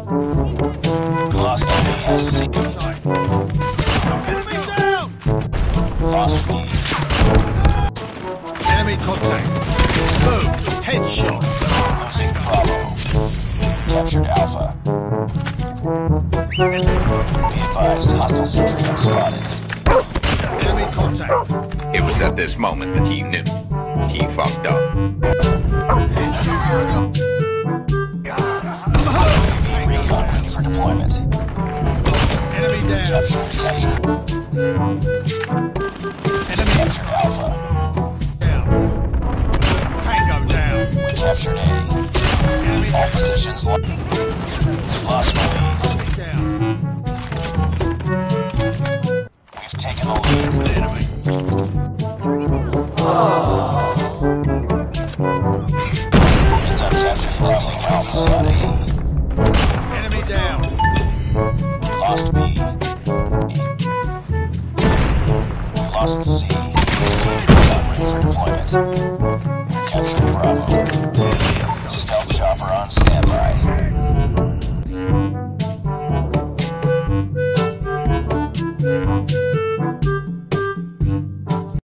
Lost enemy has C. Enemy down! Lost B. Enemy contact. Boom! Headshot. Losing Bravo. Captured Alpha. Be advised, hostile sentry unspotted. Enemy contact. It was at this moment that he knew. He fucked up. Recon ready for deployment. Enemy down. Captured Alpha. Down. Tango down. We captured A. Enemy All positions lost. Lost B.